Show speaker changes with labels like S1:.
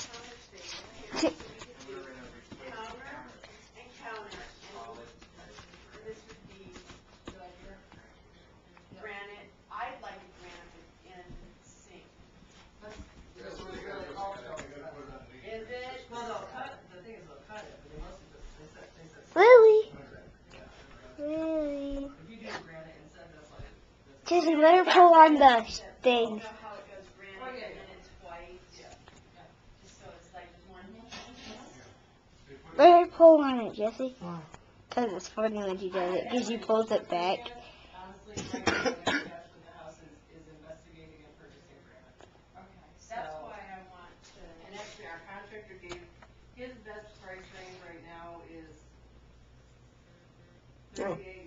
S1: Lily. Lily. Jesse, let her pull on the thing. Let her pull on it, Jesse. Because it's funny when she does it, because she pulls it back.
S2: That's why I want to, and actually our contractor gave, his best price range right now is 38